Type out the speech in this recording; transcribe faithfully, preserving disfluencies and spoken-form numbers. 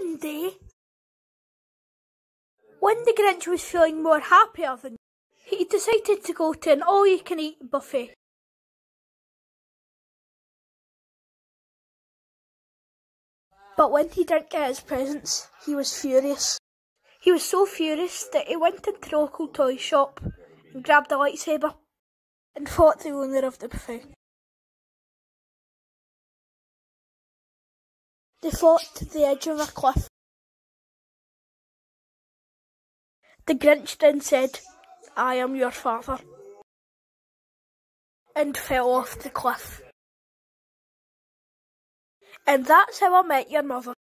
one day, when the Grinch was feeling more happier than he decided to go to an all-you-can-eat buffet. But when he didn't get his presents, he was furious. He was so furious that he went into the local toy shop and grabbed a lightsaber and fought the owner of the buffet. They fought to the edge of a cliff. The Grinch then said, "I am your father," and fell off the cliff. And that's how I met your mother.